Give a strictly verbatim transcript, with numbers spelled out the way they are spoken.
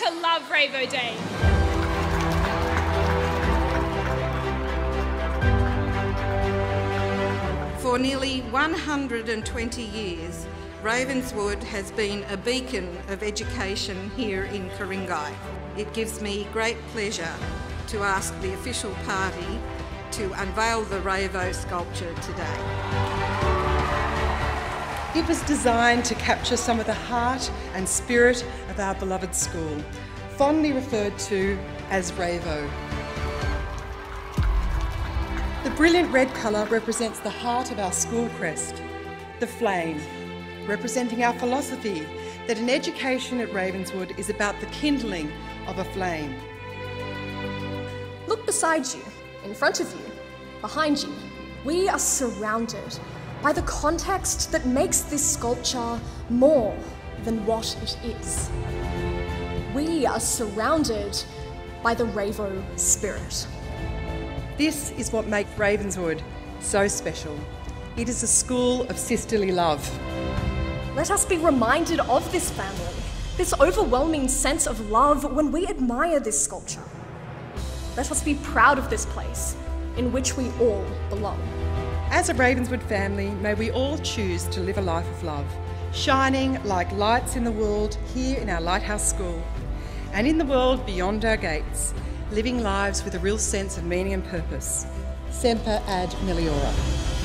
to Love RAVO Day. For nearly one hundred twenty years, Ravenswood has been a beacon of education here in Ku-ring-gai. It gives me great pleasure to ask the official party to unveil the RAVO Sculpture today. It was designed to capture some of the heart and spirit of our beloved school, fondly referred to as RAVO. The brilliant red colour represents the heart of our school crest, the flame, representing our philosophy that an education at Ravenswood is about the kindling of a flame. Look beside you, in front of you, behind you. We are surrounded by the context that makes this sculpture more than what it is. We are surrounded by the RAVO spirit. This is what makes Ravenswood so special. It is a school of sisterly love. Let us be reminded of this family, this overwhelming sense of love when we admire this sculpture. Let us be proud of this place in which we all belong. As a Ravenswood family, may we all choose to live a life of love, shining like lights in the world here in our Lighthouse School, and in the world beyond our gates, living lives with a real sense of meaning and purpose. Semper ad meliora.